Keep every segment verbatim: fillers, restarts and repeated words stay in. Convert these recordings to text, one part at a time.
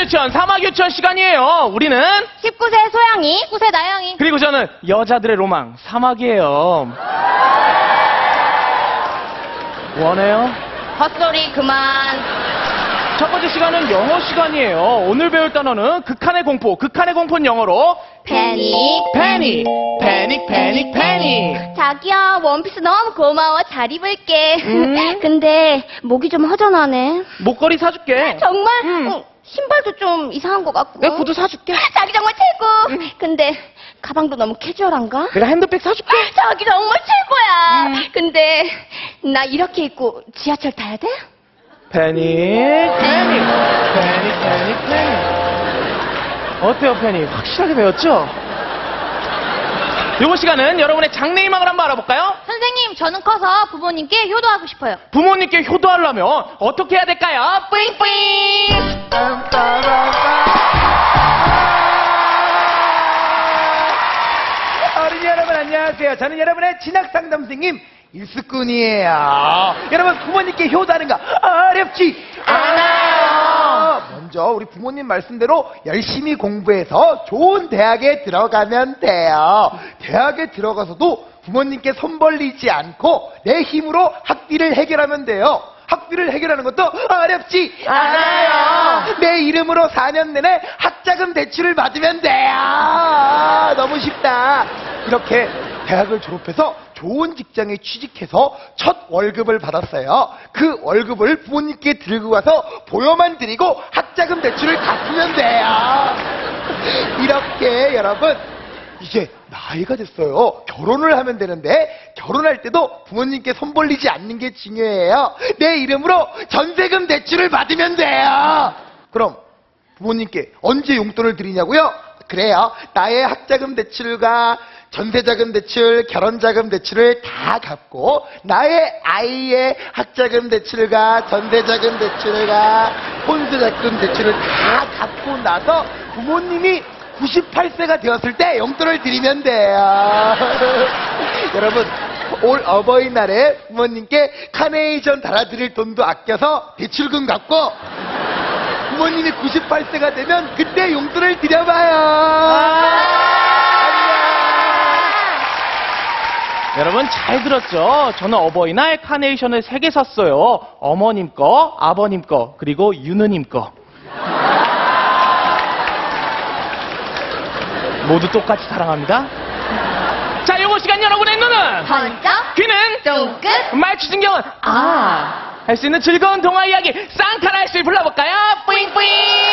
유치원 사막 유치원 시간이에요. 우리는 십구 세 소양이, 구 세 나영이. 그리고 저는 여자들의 로망 사막이에요. 원해요? 헛소리 그만. 첫 번째 시간은 영어 시간이에요. 오늘 배울 단어는 극한의 공포, 극한의 공포는 영어로 패닉. 패닉, 패닉, 패닉, 패닉. 자기야, 원피스 너무 고마워. 잘 입을게. 음? 근데 목이 좀 허전하네. 목걸이 사줄게. 정말? 음. 응, 신발도 좀 이상한 것 같고. 내가 구두 사줄게. 자기 정말 최고. 근데 가방도 너무 캐주얼한가? 내가 핸드백 사줄게. 자기 정말 최고야. 음. 근데 나 이렇게 입고 지하철 타야 돼? 패닉, 패닉, 패닉, 패닉, 패닉. 어때요, 패닉? 확실하게 배웠죠? 이번 시간은 여러분의 장래희망을 한번 알아볼까요? 선생님, 저는 커서 부모님께 효도하고 싶어요. 부모님께 효도하려면 어떻게 해야 될까요? 뿌잉뿌잉! 어린이 여러분 안녕하세요. 저는 여러분의 진학상담 선생님 일수꾼이에요. 여러분 부모님께 효도하는 거 어렵지 않아요. 먼저 우리 부모님 말씀대로 열심히 공부해서 좋은 대학에 들어가면 돼요. 대학에 들어가서도 부모님께 손 벌리지 않고 내 힘으로 학비를 해결하면 돼요. 학비를 해결하는 것도 어렵지 않아요. 내 이름으로 사 년 내내 학자금 대출을 받으면 돼요. 너무 쉽다. 이렇게 대학을 졸업해서 좋은 직장에 취직해서 첫 월급을 받았어요. 그 월급을 부모님께 들고 가서 보여만 드리고 학자금 대출을 갚으면 돼요. 이렇게 여러분 이제 나이가 됐어요. 결혼을 하면 되는데 결혼할 때도 부모님께 손 벌리지 않는 게 중요해요. 내 이름으로 전세금 대출을 받으면 돼요. 그럼 부모님께 언제 용돈을 드리냐고요? 그래요. 나의 학자금 대출과 전세자금 대출, 결혼자금 대출을 다 갚고 나의 아이의 학자금 대출과 전세자금 대출과 혼수자금 대출을 다 갚고 나서 부모님이 구십팔 세가 되었을 때 용돈을 드리면 돼요. 여러분 올 어버이날에 부모님께 카네이션 달아드릴 돈도 아껴서 대출금 갚고 부모님이 구십팔 세가 되면 그때 용돈을 드려봐요. 아~ 여러분 잘 들었죠? 저는 어버이날 카네이션을 세 개 샀어요. 어머님 거, 아버님 거, 그리고 유느님 거. 모두 똑같이 사랑합니다. 자, 이번 시간 여러분의 눈은 번쩍, 귀는 쫑긋, 말추신경은 아, 할 수 있는 즐거운 동화 이야기 쌍타라 씨 불러볼까요? 뿌잉뿌잉.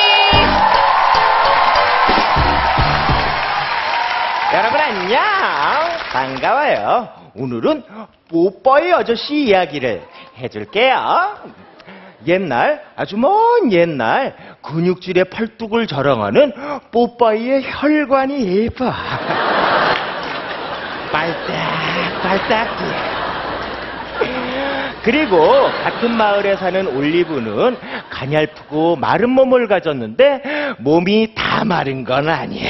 여러분 안녕, 반가워요. 오늘은 뽀뽀이 아저씨 이야기를 해줄게요. 옛날, 아주 먼 옛날 근육질의 팔뚝을 자랑하는 뽀빠이의 혈관이 예뻐. 빨딱빨딱. 그리고 같은 마을에 사는 올리브는 가냘프고 마른 몸을 가졌는데 몸이 다 마른 건 아니야.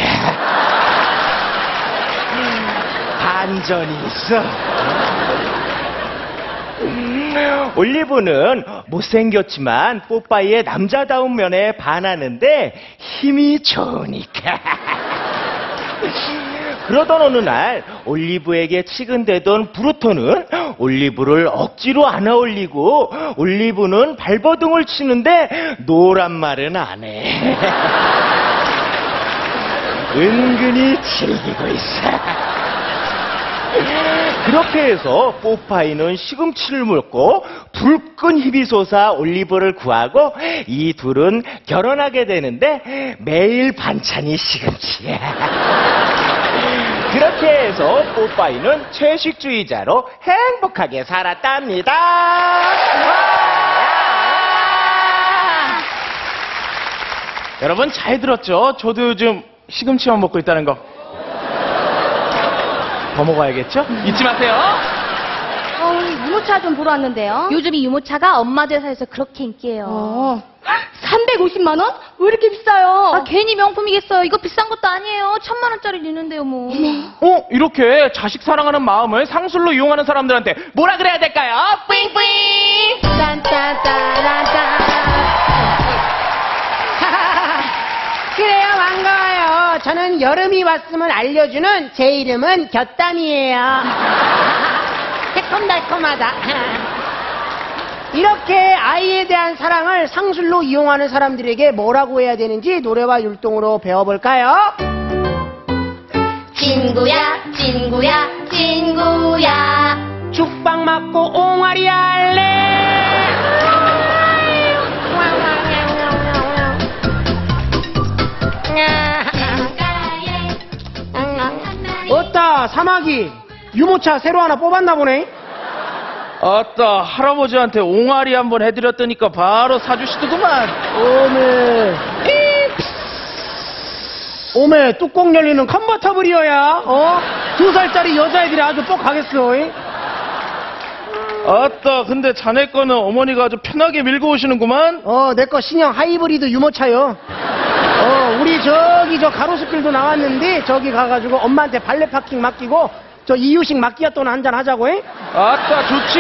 반전이 있어. 올리브는 못생겼지만 뽀빠이의 남자다운 면에 반하는데 힘이 좋으니까. 그러던 어느 날 올리브에게 치근대던 브루토는 올리브를 억지로 안아 올리고 올리브는 발버둥을 치는데 노란 말은 안 해. 은근히 즐기고 있어. 그렇게 해서 뽀빠이는 시금치를 물고 불끈 힘이 솟아 올리브를 구하고 이 둘은 결혼하게 되는데 매일 반찬이 시금치야. 그렇게 해서 뽀빠이는 채식주의자로 행복하게 살았답니다. 여러분 잘 들었죠? 저도 요즘 시금치만 먹고 있다는 거. 더 먹어야겠죠? 잊지 마세요. 어, 유모차 좀 보러 왔는데요. 요즘 이 유모차가 엄마들 회사에서 그렇게 인기예요. 어. 삼백오십만 원? 왜 이렇게 비싸요? 아, 괜히 명품이겠어요. 이거 비싼 것도 아니에요. 천만 원짜리 있는데요, 뭐. 어? 이렇게 자식 사랑하는 마음을 상술로 이용하는 사람들한테 뭐라 그래야 될까요? 뿌잉뿌잉! 딴따따라따. 그래요, 반가워요. 저는 여름이 왔으면 알려주는 제 이름은 곁담이에요. 새콤달콤하다. 이렇게 아이에 대한 사랑을 상술로 이용하는 사람들에게 뭐라고 해야 되는지 노래와 율동으로 배워볼까요? 친구야, 친구야, 친구야. 죽빵 맞고 옹알이 할래. 어따, 사마귀. 유모차 새로 하나 뽑았나 보네. 아따, 할아버지한테 옹알이 한번 해드렸더니까 바로 사주시더구만. 오메. 오메, 뚜껑 열리는 컨버터블이어야. 어? 두 살짜리 여자애들이 아주 뻑하겠어. 이? 아따, 근데 자네 거는 어머니가 아주 편하게 밀고 오시는구만. 어, 내 거 신형 하이브리드 유모차요. 어, 우리 저기 저 가로수길도 나왔는데 저기 가가지고 엄마한테 발레 파킹 맡기고 저 이유식 마끼아또나 한잔 하자고. 해? 아따, 좋지.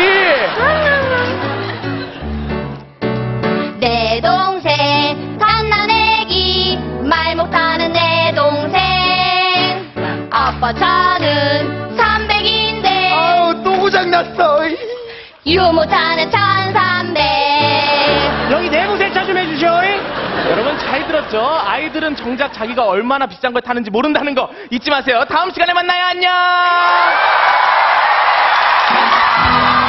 내 동생 갓난애기 말 못하는 내 동생 아빠 차는 삼백인데 아우, 또 고장났어. 유모차는 천삼백. 여기 내부 세차 좀 해주셔. 이? 여러분 잘 들었죠? 아이들은 정작 자기가 얼마나 비싼 걸 타는지 모른다는 거 잊지 마세요. 다음 시간에 만나요. 안녕.